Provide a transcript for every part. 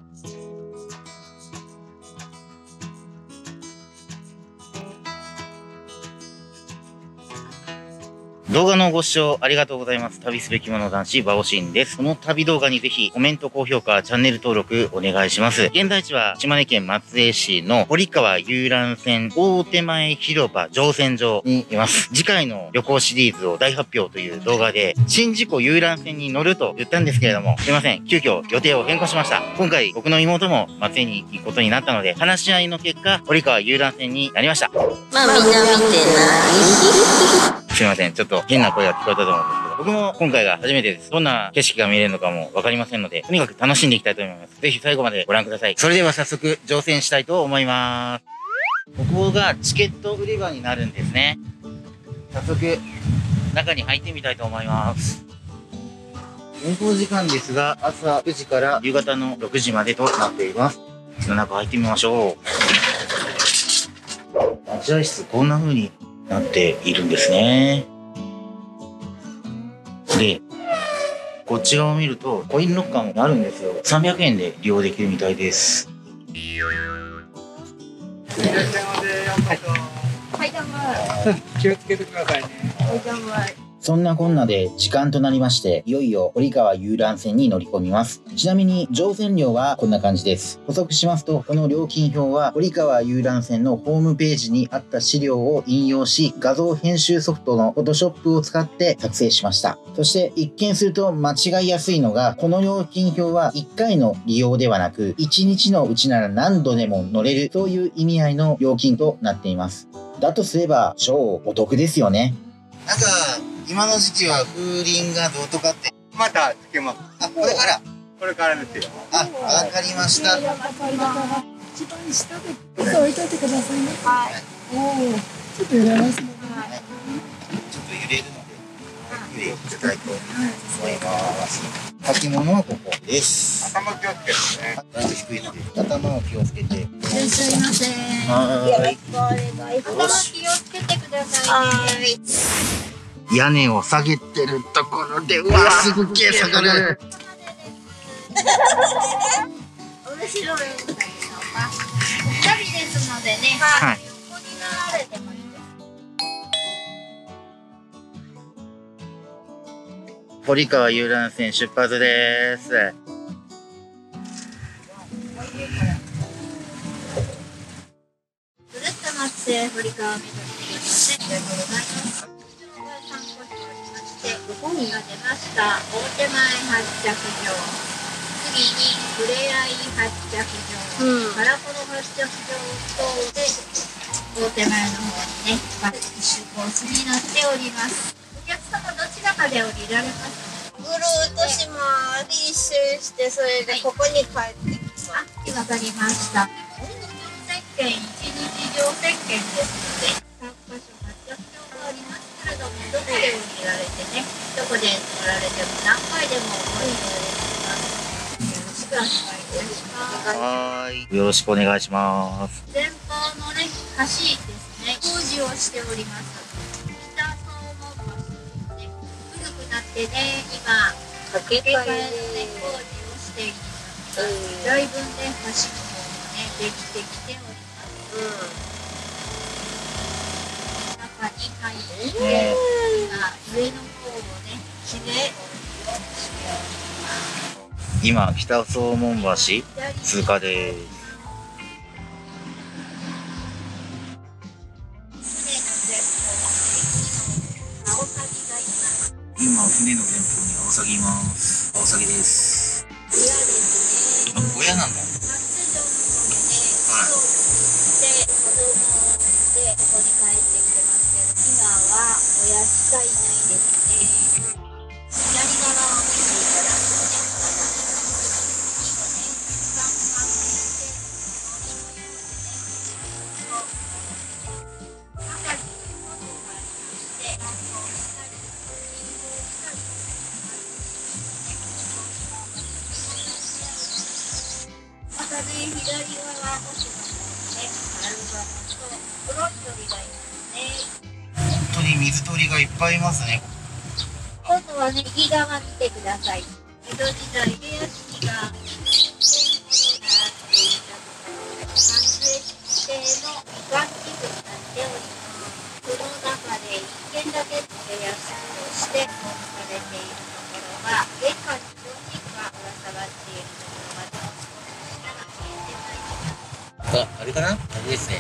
動画のご視聴ありがとうございます。旅すべきもの男子バオシンです。この旅動画にぜひコメント、高評価、チャンネル登録お願いします。現在地は島根県松江市の堀川遊覧船大手前広場乗船場にいます。次回の旅行シリーズを大発表という動画で宍道湖遊覧船に乗ると言ったんですけれども、すいません。急遽予定を変更しました。今回僕の妹も松江に行くことになったので、話し合いの結果、堀川遊覧船になりました。 まあみんな見てない。 すいません。ちょっと変な声が聞こえたと思うんですけど、僕も今回が初めてです。どんな景色が見れるのかもわかりませんので、とにかく楽しんでいきたいと思います。ぜひ最後までご覧ください。それでは早速乗船したいと思います。ここがチケット売り場になるんですね。早速、中に入ってみたいと思います。運行時間ですが、朝9時から夕方の6時までとなっています。その中入ってみましょう。待合室、こんな風になっているんですね。で、こっち側を見るとコインロッカーもあるんですよ。300円で利用できるみたいです。 いらっしゃいませ。はい、どうも。気をつけてくださいね。はい、どうも。 そんなこんなで時間となりまして、いよいよ堀川遊覧船に乗り込みます。ちなみに乗船料はこんな感じです。補足しますと、この料金表は堀川遊覧船のホームページにあった資料を引用し、画像編集ソフトの Photoshop を使って作成しました。そして一見すると間違いやすいのが、この料金表は1回の利用ではなく、1日のうちなら何度でも乗れる、そういう意味合いの料金となっています。だとすれば超お得ですよね。なんか今の時期は風鈴がどうとかってまたつけます。 あ、これからこれからですよ。 あ、わかりました。 一番下で置いといてくださいね。はい。おお、ちょっと揺れますね。 はい。ちょっと揺れるので、ゆっくりしたいと思います。履物はここです。 頭気をつけてね。 だいぶ低いので、頭を気をつけて。 すいません。 よろしくお願いします。 頭気をつけてくださいね。 屋根を下げてるところで、うわ、すぐげえ下がる。 面白いんだけど、二人ですのでね、 はい。 横になられてもいいです。 堀川遊覧船出発です。 ぐるっと松江堀川を目指しています。ありがとうございます。参考しておりまして、ここにが出ました。大手前発着場。次にふれあい発着場。からこの発着場等で大手前の方にね、バス出コースになっております。お客様どちらかで降りられますか？ ぐるーっとします。一周して、それでここに帰ってきます。 あ、わかりました。乗船券、1日乗船券ですので、3カ所発着場がありますけれども、どこで降りられてね、どこで乗られても何回でも降りられます。よろしくお願いいたします。 はい。よろしくお願いします。 前方のね、橋ですね、工事をしております。北総門橋ですね、古くなってね、今、 掛け替えね、工事をしています。だいぶね、橋の方もね、できてきております。中に入って、今、上の方をね、きれいにしております。 今、北総門橋通過です。今、船の前方にアオサギいます。アオサギです。あ、親なんだ。 左側奥の方にね、アルバムと黒い鳥がいますね。 本当に水鳥がいっぱいいますね。 今度はね、右側見てください。江戸時代、家康が1000ほどあれかな、あれですね。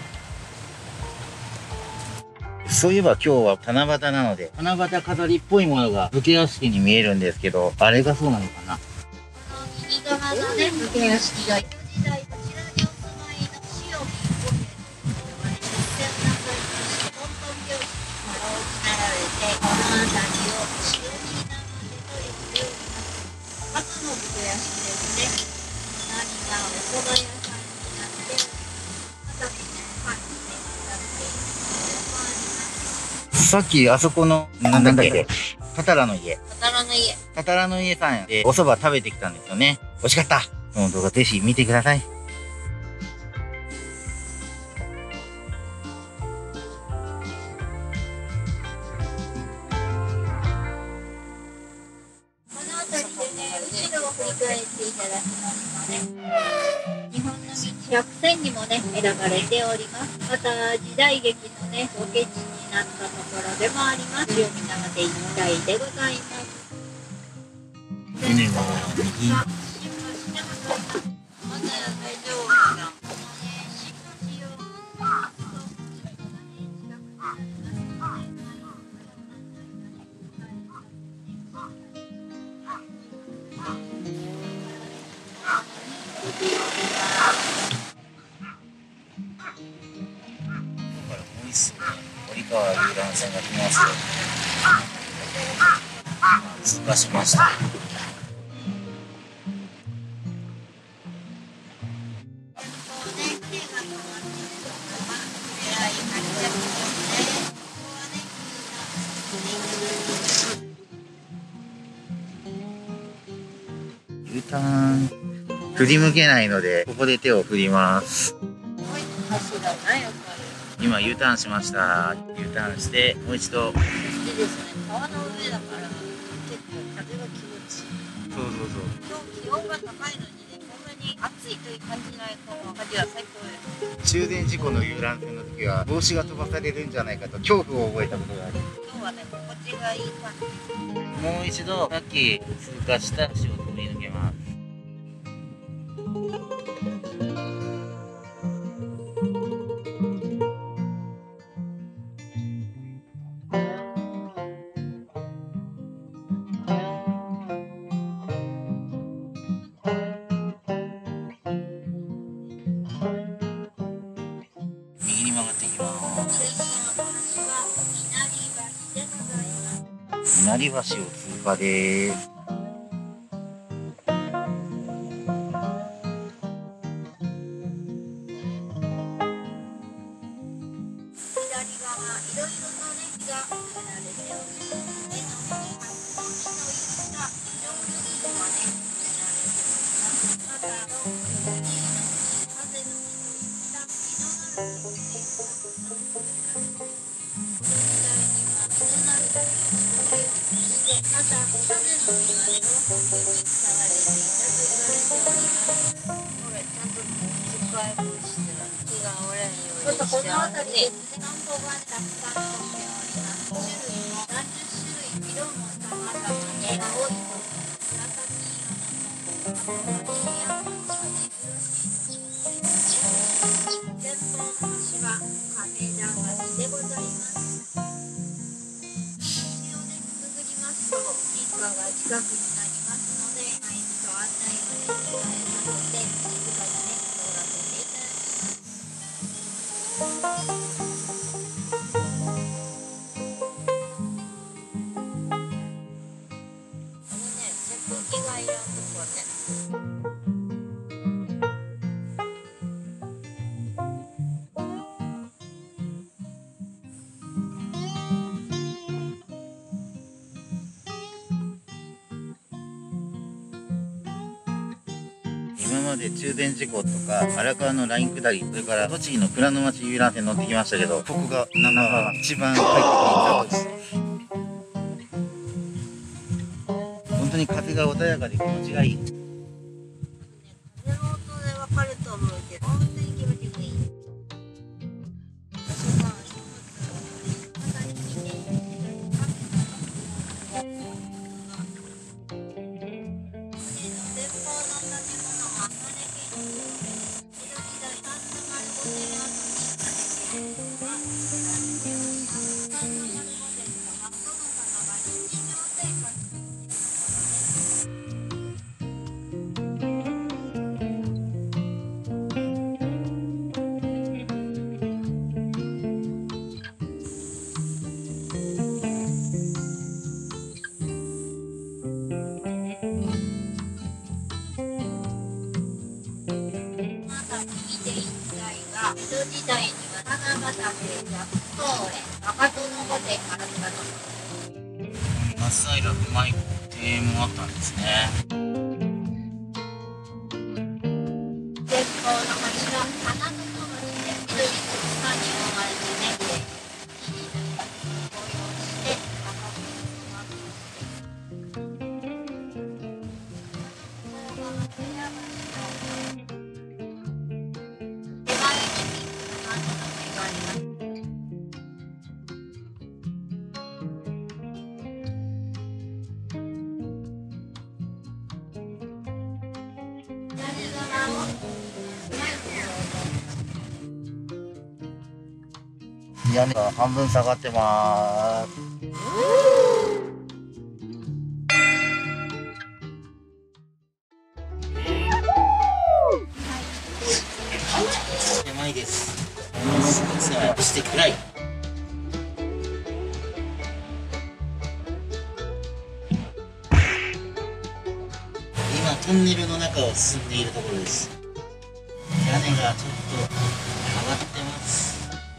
そういえば今日は七夕なので、七夕飾りっぽいものが武家屋敷に見えるんですけど、あれがそうなのかな。 この右側のね、武家屋敷が江戸時代こちらにお住まいの塩見五兵衛というのがね、出世をなさいまして、トントン拍子に腹をしなられて、この辺りを塩見生でと言っております。初の武家屋敷ですね。何がお蕎麦屋さんになっております。畑のパンにね、なっているところもあります。 さっきあそこの、なんだっけ、タタラの家。 タラの家。 タタラの家さんでお蕎麦食べてきたんですよね。美味しかった。その動画ぜひ見てください。 この辺りでね、後ろを振り返っていただきますとね、日本の道100選にもね、選ばれております。また、時代劇のね、ロケ地になったところでもあります。塩見生で一帯でございます。 船は右。 出発してございます。 まだ大丈夫かな。 このね、新橋を見ますと、近くになりますので、 もう一艘ね、堀川遊覧船が来ますよ。通過しました。U ターン振り向けないので、ここで手を振ります。 橋だな、やっぱり。 今 U ターンしました。U ターンしてもう一度。 そしてですね、川の上だから結構風が気持ちいい。 そうそうそう。 今日気温が高いのにね、こんなに暑いという感じないこの風は最高です。 中禅寺湖の遊覧船の時は帽子が飛ばされるんじゃないかと恐怖を覚えたことがある。 今日はね、心地がいい感じ。 もう一度さっき通過した橋を飛び抜けます。右に曲がっていきます。稲荷橋を通過です。 ちょっとこの辺りで田んぼがたくさん飛んでおります。種類も何十種類、色も様々で、青いと紫色のと赤や前方の橋は亀田橋でございます。橋をね、くぐりますと民家が近くになりますので、と案内をね、伝えさせて、静かにね、通らせていただきます。 今まで中禅寺湖とか荒川のライン下り、それから栃木の倉の町遊覧船乗ってきましたけど、ここが一番快適です。本当に風が穏やかで気持ちがいい。 風の音でわかると思うけど、本当に気持ちがいい。 江戸時代には花畑や草園、赤戸の御殿があったの。 松平うまい庭園もあったんですね。 前方の橋は花のと町で緑と草に覆われてね、木に紅葉して赤く染まって手前にピンクの街があります。 屋根が半分下がってます。狭いです。ものすごく狭い。そして暗い。今トンネルの中を進んでいるところです。屋根がちょっと上がってます。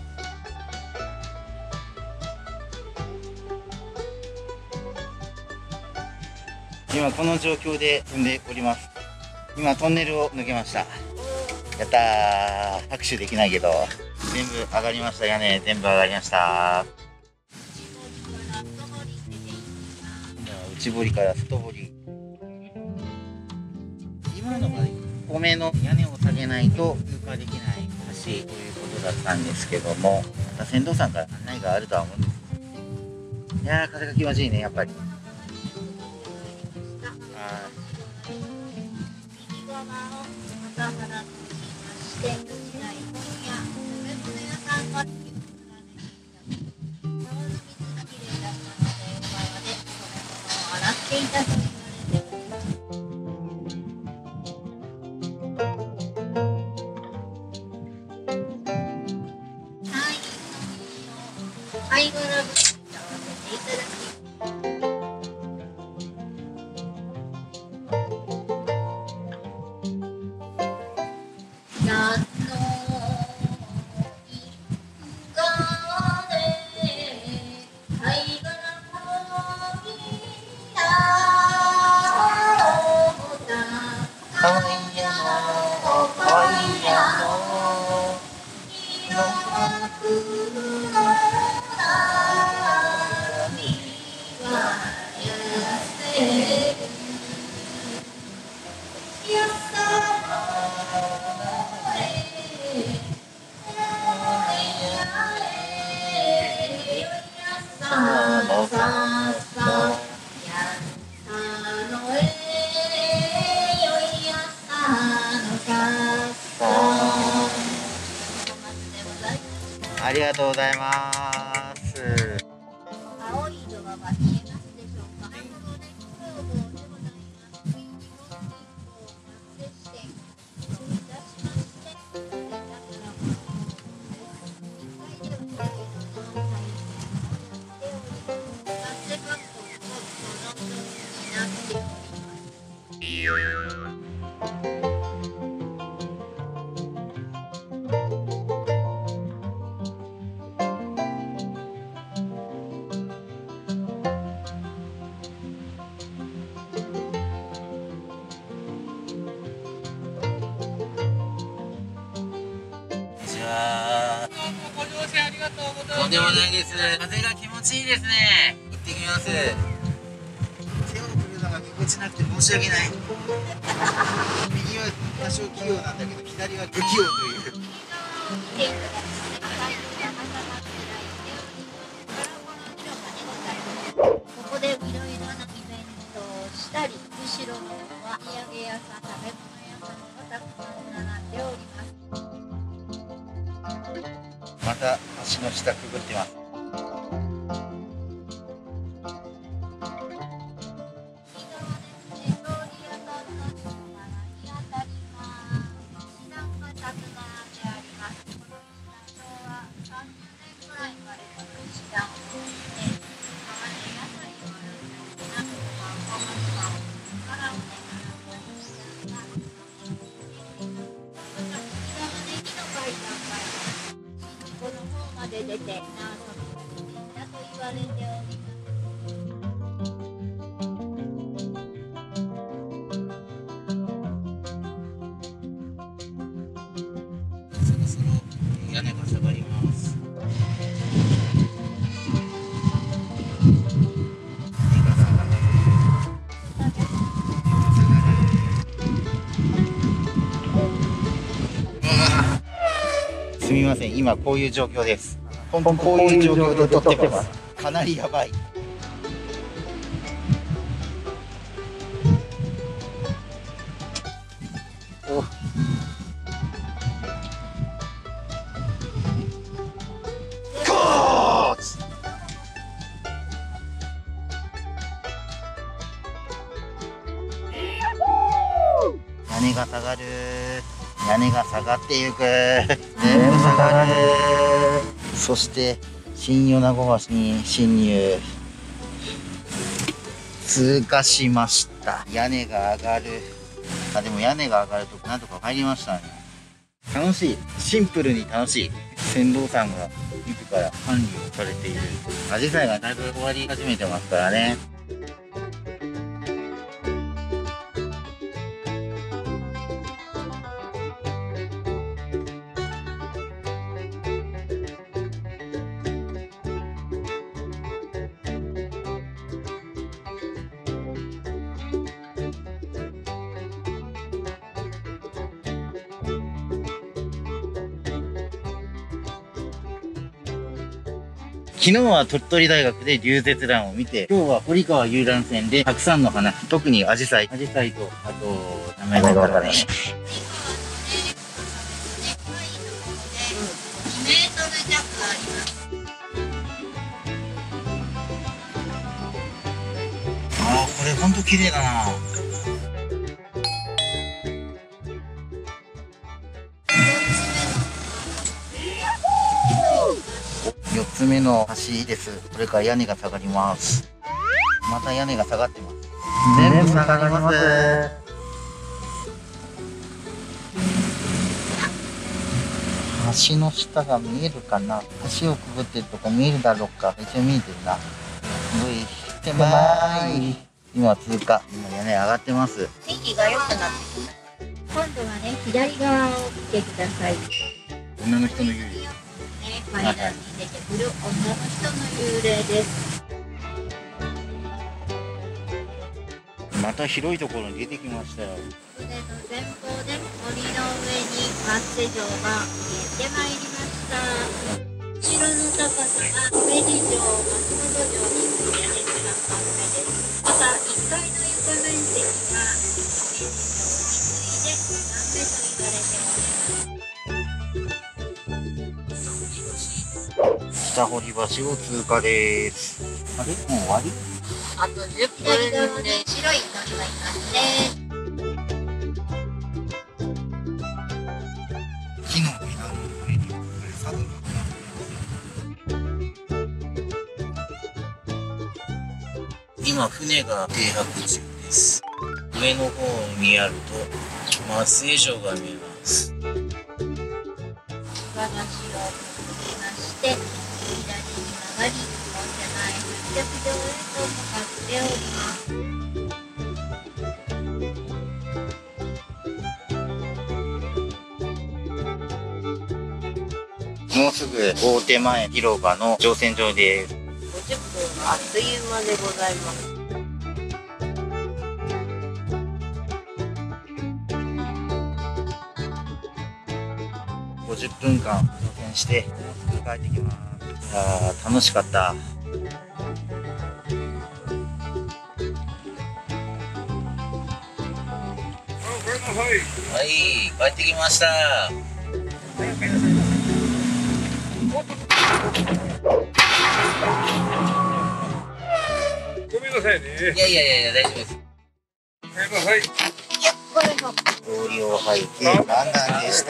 今この状況で踏んでおります。今トンネルを抜けました。やったー。拍手できないけど全部上がりました。屋根全部上がりました。内堀から外堀。今のが1個目の屋根を下げないと通過できない橋ということだったんですけども、また船頭さんから案内があるとは思うんです。いやー風が気持ちいいね、やっぱり。 右側をまた腹と言いまして、時代本屋、食べ物屋さんが連ねていた。川の水がきれいだったので、川で染め物を洗っていたと言われております。貝殻節に合わせていただきます。 ありがとうございます。 青い色が見えますでしょうか。黒電工房でございます。日本電工松江支店といたしまして、だからこの2階では4階をやっております。松江観光とその分になっております。 とんでもないです。風が気持ちいいですね。行ってきます。手を振るのがぎこちなくて申し訳ない。右は多少器用なんだけど、左は不器用という。 ここでいろいろなイベントをしたり、後ろの方は土産屋さん、食べ物屋さんがたくさん並んでおります。 また橋の下くぐってます。 階段があります。 出て縄跳びだと言われております。 そろそろ屋根が下がります。すみません、今こういう状況です。こういう状況で撮ってます。かなりやばい。お。屋根が下がる。屋根が下がっていく。全部下がる。そして新米子橋に進入。通過しました。屋根が上がる。あ、でも屋根が上がるとなんとか入りましたね。楽しい。シンプルに楽しい。船頭さんが自ら管理をされている。アジサイがだいぶ終わり始めてますからね。昨日は鳥取大学で龍舌蘭を見て、今日は堀川遊覧船でたくさんの花、特にアジサイと、あと、名前がわからない。ああ、これほんと綺麗だな。4つ目の橋です。これから屋根が下がります。また屋根が下がってます。全部下がります。橋の下が見えるかな。橋をくぐってるとこ見えるだろうか。一応見えてるな。狭い。今通過。今屋根上がってます。 天気が良くなってきた。 今度はね、左側を見てください。 女の人の幽霊。 階段に出てくる女の人の幽霊です。 また広いところに出てきましたよ。 船の前方で森の上にマッセ城が見えてまいりました。城の高さが明治城、松本城に次いで一番高めです。また1階の床面積が明治城に次いで2番目と言われております。 北堀橋を通過です。あれもう終わり？ あと10 左側分でに白い鳥がいますね。 木の枝の上にサブが今船が停泊中です。上の方を見やると松江城が見えます。 橋をくぐりまして左に曲がり、大手前発着場へと向かっております。 もうすぐ大手前広場の乗船場です。 50分あっという間でございます。 50分間乗船してもうすぐ帰ってきます。楽しかった。はい、帰ってきました。 ごめんなさいね。 いや、大丈夫です。 ごめんなさい。 氷を吐いてランナーでした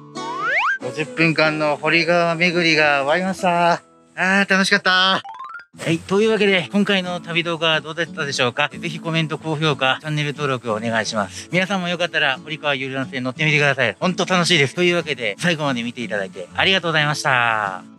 。50分間の堀川巡りが終わりました。楽しかった。 はい。というわけで、今回の旅動画はどうだったでしょうか？ぜひコメント、高評価、チャンネル登録をお願いします。皆さんもよかったら、堀川遊覧船乗ってみてください。ほんと楽しいです。というわけで、最後まで見ていただいてありがとうございました。